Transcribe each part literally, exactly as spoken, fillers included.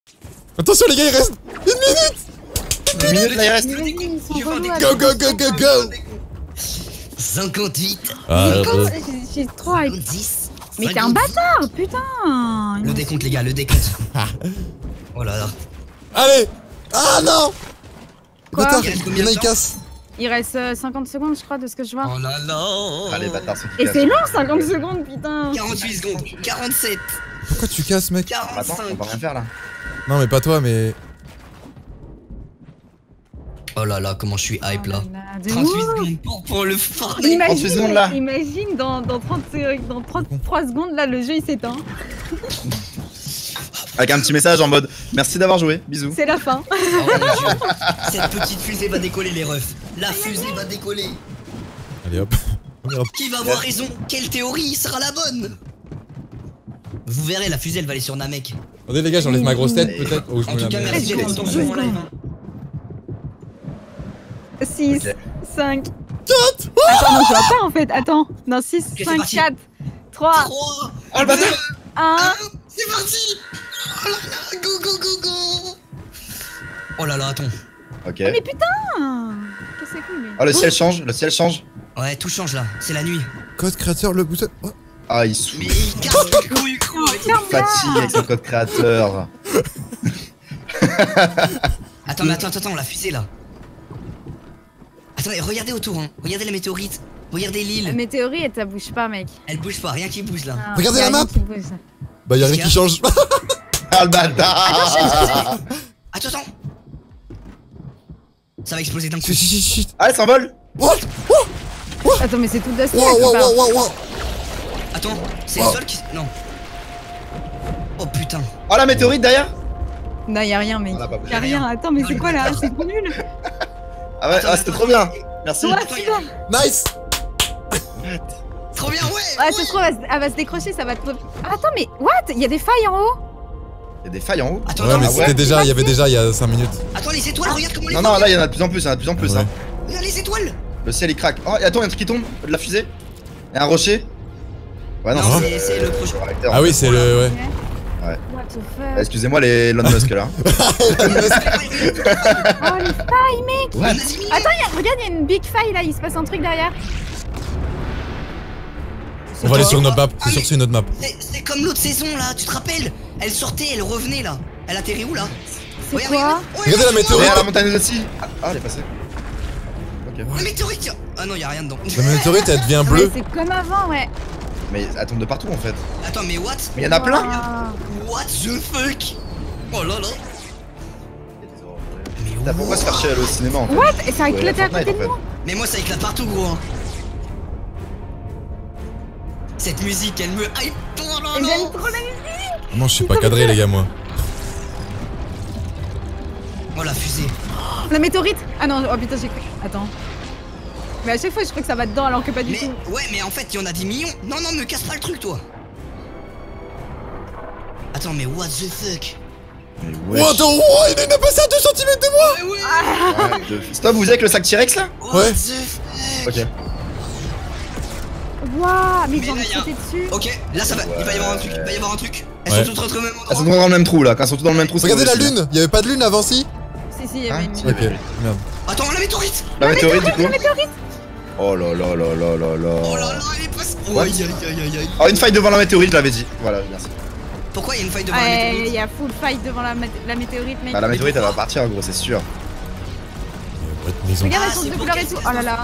Attention les gars, il reste une minute. Une minute là, il reste. Go, go, go, go, go. cinquante-huit. Ah, j'ai trop hype. dix. Mais t'es un bâtard, putain. Le décompte, les gars, le décompte. Oh là là. Allez. Ah non. Quoi? Bâtard, Il reste il combien y en a, de il temps casse. Il reste euh, cinquante secondes, je crois, de ce que je vois. Oh là là. Allez, bâtard, c'est Et c'est long, cinquante secondes, putain. quarante-huit secondes. quarante-sept. Pourquoi tu casses, mec? Attends, quarante-cinq. on va rien faire là. Non, mais pas toi, mais. Oh là là, comment je suis hype là. Oh là là, de trente-huit ouf. secondes pour, pour le fort. Imagine, secondes, là. imagine dans, dans, trente, dans trente-trois secondes, là, le jeu il s'éteint. Avec un petit message en mode merci d'avoir joué, bisous. C'est la fin. Oh mon dieu. Cette petite fusée va décoller, les refs. La fusée va décoller. Allez hop. Merde. Qui va avoir raison? Quelle théorie sera la bonne? Vous verrez, la fusée elle va aller sur Namek. Attendez les gars, j'enlève ma grosse tête peut-être. Oh, je En me tout la cas, mets. merci d'être sur mon live. six, Ok. cinq, quatre. Attends, non, je vois pas en fait. Attends. Non, six, c'est cinq, parti. quatre, trois, trois, Oh le bâtard. un. c'est parti. Oh là là, go go go go. Oh là là, attends. Ok. Mais putain. Qu'est-ce que c'est cool, lui? Oh le ciel change, le ciel change. Ouais, tout change là, c'est la nuit. Code créateur, le bouton. Oh. Ah il souffle. Mais il casse le couille, couille avec ses- Fatigue avec son code créateur. Attends, mais attends, attends, attends, la fusée là. Attendez, regardez autour, hein. Regardez la météorite. Regardez La l'île. météorite, ça bouge pas, mec. Elle bouge pas, rien qui bouge là. Ah, Regardez y a la rien map. qui bouge. Bah y'a rien qui change. Ah le bâtard. Attends, attends. Ça va exploser d'un coup. Chut, chut, chut, chut. Ah elle s'envole. What? Attends, mais c'est tout d'acier. Wow, wow, quelque part. wow, wow, wow. Attends, c'est le Oh. sol qui. Non. Oh putain. Oh la météorite derrière. Non, y'a rien, mec. On a pas bougé. Y'a rien. Attends, mais Non, c'est le quoi là? bâtard. C'est trop nul. Ah ouais, ah, c'était trop bien. Merci. Ouais, Attends, putain. y a- Nice. Trop bien, ouais. Ouais, ça se trouve, elle va se- elle va se décrocher, ça va trop. Attends, mais what? Y'a des failles en haut? Il y a des failles en haut. Attends, Ouais, attends, mais Ah ouais. c'était déjà, il y avait déjà il y a cinq minutes. attends, les étoiles, regarde comment les Non non là il y en a de plus en plus, il y en a de plus en plus Ouais. hein. Regarde les étoiles. Le ciel il craque. Oh et attends, il y a un truc qui tombe de la fusée. Il y a un rocher. Ouais non, Non, c'est c'est- c'est le projet. réacteur. Ah oui, c'est le. Ouais. Ouais. What the Ah, fuck? excusez-moi les Elon Musk là. Oh, les failles, mec! Ouais. Attends, y a- regarde, y'a une big faille là, il se passe un truc derrière. On va aller sur Attends. notre map. Ah, C'est sûr mais- que c'est notre map. C'est- C'est comme l'autre saison là, tu te rappelles? Elle sortait, elle revenait là. Elle atterrit où là? C'est Regarde, quoi? regarde. Ouais, Regardez la météorite. Regarde la montagne aussi. Ah, ah, elle est passée. Ok. La météorite, tiens. Ah non, y'a rien dedans. La météorite elle devient Ouais, bleue. c'est comme avant, ouais. Mais elle tombe de partout en fait. Attends, mais what? Mais il y en a plein. Wow. What the fuck? Oh là là. Mais Putain, pourquoi se faire chier à aller au cinéma en fait? What? Et ça a Ouais, éclaté à Fortnite, côté en de fait. moi. Mais moi ça éclate partout gros hein. Cette musique elle me hype. Oh là Et là. j'aime trop la musique. Non, je suis pas cadré les gars moi. Oh la fusée. La météorite. Ah non, oh putain, j'ai cru. Attends. Mais à chaque fois, je crois que ça va dedans alors que pas du Mais tout. ouais mais en fait il y en a des millions. Non non me casse pas le truc toi. Attends mais what the fuck? Mais ouais. What the wow, il est passé à deux centimètres de moi. Ouais ouais. Ouais, de- Stop, vous êtes avec le sac T-Rex là? What Ouais. the fuck? Ok. Waouh, mais Mais j'ai envie là, de y a- sauter dessus. Ok, là ça va, il va y avoir un truc, il va y avoir un truc. Elles Ouais. sont toutes rentrées au même Elles endroit. sont toutes dans le même trou là. Quand elles sont toutes dans le même trou, c'est Regardez la mauvais signe. lune. Il y avait pas de lune avant si. Si, si, il y avait Hein une. Si. Ok. Merde. Attends, la météorite. La météorite du coup. La météorite. Oh là là là là là Oh là là. là, elle est passée. What? Aïe aïe aïe aïe aïe. Oh une faille devant la météorite, je l'avais dit. Voilà, merci. Pourquoi il y a une faille devant la Ouais, il météorite? y a full fight devant la, mé- la météorite, mec. Bah la météorite elle va partir gros, c'est sûr. Il y a pas de maison. Regarde, Ah, elles sont c'est de pour couleur et qu'elles tout. se Oh là là.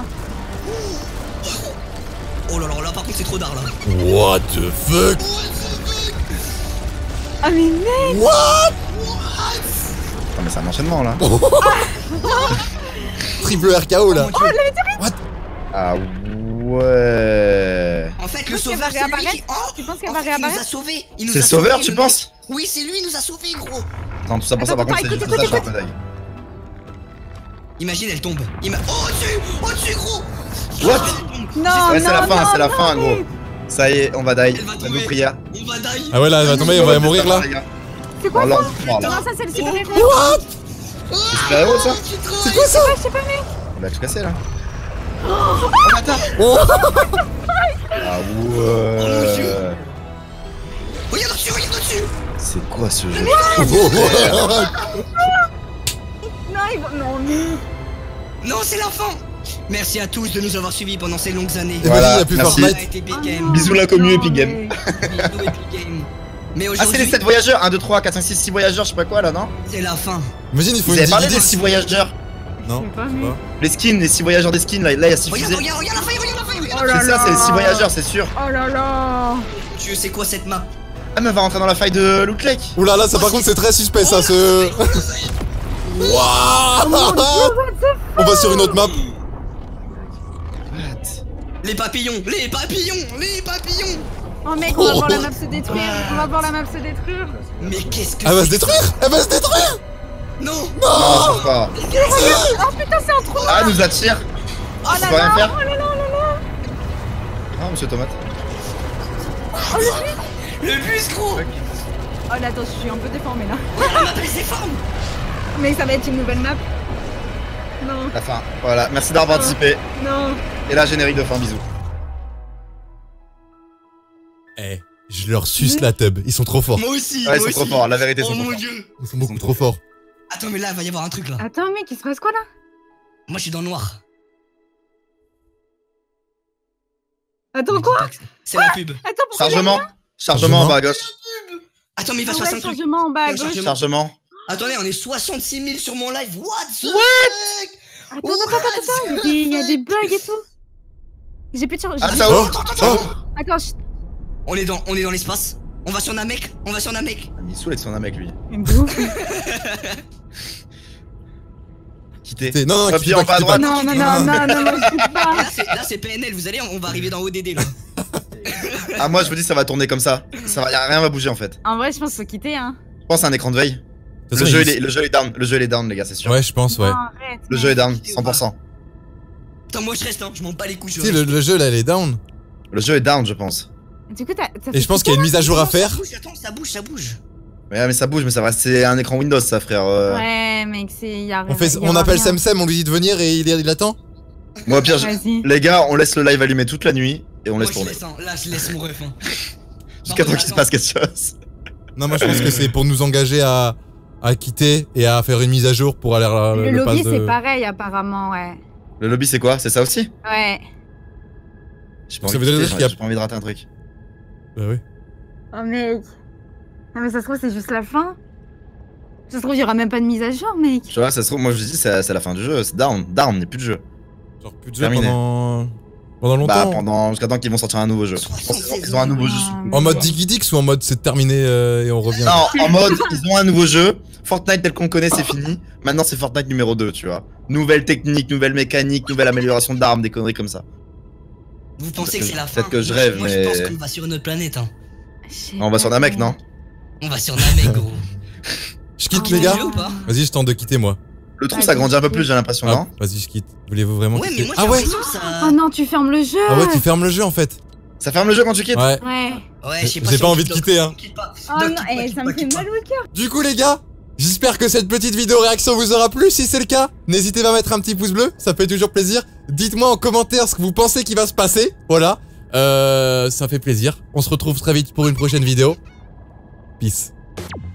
Oh là là, là par contre c'est trop d'art là. What the fuck? Ah, mais mec. What? Non mais c'est un enchaînement là. Triple R K O là. Oh, la météorite. What? Ah ouais. En fait, Tu le penses qu'elle sauveur va c'est lui réapparaître qui. Oh, Tu penses qu'elle en va fait, il nous a réapparaître? sauvés. Il nous C'est a le sauveur, sauvés, tu le penses? mec. Oui, c'est lui, il nous a sauvés, gros. Non, tout ça pour ça, par Attends, contre, c'est attends, juste écoute, ça, écoute, je suis un peu dingue. Imagine, elle tombe. Ima... Oh, au-dessus, au-dessus, gros. What? Non, Ouais, c'est la non, fin, non, c'est la non, fin, gros. mais- Ça y est, on va die. Elle va La tomber. nos prières. On va die. Ah ouais là, elle va tomber, on va mourir là. C'est quoi Oh là, ça? on meurt, là. Non, ça, c'est le super héros. What? C'est super héros ça? C'est quoi ça? Ouais, je sais pas, mec. On va tout casser là. Oh. Ah mon ouais. Dieu. Regarde au-dessus, regarde au-dessus. C'est quoi ce jeu? Non, ils vont... Non, mais... Non, c'est la fin. Merci à tous de nous avoir suivis pendant ces longues années. Et Voilà, vas-y, y'a plus merci. Fortnite. Ça a été Epic Oh Game. non, Bisous, la commu non, Epic Game. mais- Bisous, Epic Game. Mais Ah, c'est aujourd'hui, les sept voyageurs. un, deux, trois, quatre, cinq, six, six voyageurs, je sais pas quoi là, non? c'est la fin. Imagine, il faut Vous une avez parlé des dividende. six voyageurs? Non, Je sais pas, je sais mais- pas. Les skins, les six voyageurs des skins, là, là il y a six Regarde, fusées. regarde, regarde la faille, regarde la faille, regarde. Oh là C'est là. ça, c'est les six voyageurs, c'est sûr. Oh là là. Tu sais quoi cette map? Ah, mais on va rentrer dans la faille de Loot Lake. Oula là, ça par contre c'est très suspect ça, ce... Waouh. On va sur une autre map. Les papillons, les papillons, les papillons. Oh mec, on va voir la map se détruire. On va voir la map se détruire. Mais qu'est-ce que Elle va c'est se détruire. Elle va se détruire. Non. Non, je pense pas. Oh putain, c'est un trou. Ah, elle nous attire. Oh Je là peux rien là. faire. Oh là là, oh là là. Ah, monsieur Tomate. Le bus gros. Oh là, attends, je suis un peu déformée là. La map elle s'efforme. Mais ça va être une nouvelle map. Non, La fin. Voilà, merci d'avoir participé. non. Et là, générique de fin, bisous. Eh, je leur suce la tub. Ils sont trop forts. Moi aussi, Ouais, ils moi sont trop aussi. forts, la vérité, ils Oh sont trop mon forts. dieu. Ils sont beaucoup trop forts. Attends, mais là, il va y avoir un truc là. Attends, mec, il se passe quoi là? Moi, je suis dans le noir. Attends, quoi? C'est la pub. Attends, pourquoi Chargement. Chargement en bas à gauche. Attends, mais il va se Ah passer ouais, un truc. chargement en bas à Ouais, gauche. chargement. Chargement. Attendez, on est soixante-six mille sur mon live. What the fuck? Attends, attends, attends, attends, il y a des- il y a des bugs et tout. J'ai plus de charge. Ah, j'ai- ça Oh, ouvre. oh. Attends, je... On est dans, on est dans l'espace. On va sur Namek. On va sur Namek. Il est saoulé de son un mec, lui. Mais de ouf. Quitter. T'es- Non, non, Appuie quittez en pas, bas à quittez pas. droite. Non, non, non, non, non, non, je quitte Et pas. là, c'est, là, c'est P N L. Vous allez, on va arriver dans O D D là. Ah, moi, je vous dis, ça va tourner comme ça. Ça va, y a rien va bouger en fait. En vrai, je pense qu'il faut quitter, hein. Je pense à un écran de veille. De toute Le façon, jeu, ils- il est, le jeu il est down. Le jeu, il est down, les gars, c'est sûr. Ouais, je pense, ouais. Non, arrête, Le mec. jeu est down, cent pour cent. Attends, moi je reste, hein. Je m'en bats les couilles. je Si, reste. le, le jeu là, il est down. Le jeu est down, je pense. Du coup, t'as. Et je pense qu'il y a une mise à jour à faire. Ça bouge, attends, ça bouge, ça bouge. Ouais, mais ça bouge, mais ça va rester un écran Windows, ça, frère. euh. Ouais, mec, c'est. Y a On, fait, y on aura appelle rien. Semsem, on lui dit de venir et il, il attend. Moi, au pire, je- Vas-y. les gars, on laisse le live allumé toute la nuit et on Moi laisse je tourner. laisse, hein. Là, je laisse mon ref. Hein. Jusqu'à Non, temps qu'il se attends. passe quelque chose. Non, moi je pense que c'est pour nous engager à, à quitter et à faire une mise à jour pour aller à Le, le, lobby, pass de- c'est pareil, apparemment, ouais. Le lobby, c'est quoi? C'est ça aussi? Ouais. J'ai pas Ça envie veut de dire quitter, qu'il y a- j'ai pas envie de rater un truc. Bah oui. Oh, mec. Non, mais ça se trouve, c'est juste la fin. Ça se trouve, il y aura même pas de mise à jour, mec. Tu vois, ça se trouve, moi je dis, c'est c'est la fin du jeu, c'est down, down, il n'y a plus de jeu. Genre plus de jeu Terminé. pendant... pendant Bah, longtemps. pendant jusqu'à temps qu'ils vont sortir un nouveau jeu. Je pense qu'ils ont un nouveau jeu. Ah, En mode Digidix ou en mode c'est terminé euh, et on revient. Non, en mode, ils ont un nouveau jeu. Fortnite tel qu'on connaît, c'est fini. Maintenant, c'est Fortnite numéro deux, tu vois. Nouvelle technique, nouvelle mécanique, nouvelle amélioration d'armes, des conneries comme ça. Vous pensez que c'est la fin? Peut-être que je Moi, rêve, Moi, mais- je pense qu'on va sur une autre planète. Hein. je sais On va sur pas, Namek, non? On va sur Namek, gros. Je quitte Oh, les Vous gars. voulez ou pas? Vas-y, je tente de quitter moi. Le trou s'agrandit un peu plus, j'ai l'impression, Ah, non? vas-y, je quitte. Voulez-vous vraiment Ouais, mais quitter moi j'ai Ah ouais. l'impression que ça. Oh non, tu fermes le jeu. Ah ouais, tu fermes le jeu en fait. Ça ferme le jeu quand tu quittes? Ouais. Ouais. Ouais, je sais pas. J'ai si pas on envie de quitte, quitter, Doc, hein. on quitte pas. Oh Doc, non, quitte pas, eh, quitte ça pas, me fait quitte mal pas. au cœur. Du coup les gars, j'espère que cette petite vidéo réaction vous aura plu. Si c'est le cas, n'hésitez pas à mettre un petit pouce bleu, ça fait toujours plaisir. Dites-moi en commentaire ce que vous pensez qui va se passer. Voilà. Euh, ça fait plaisir. On se retrouve très vite pour une prochaine vidéo. Peace.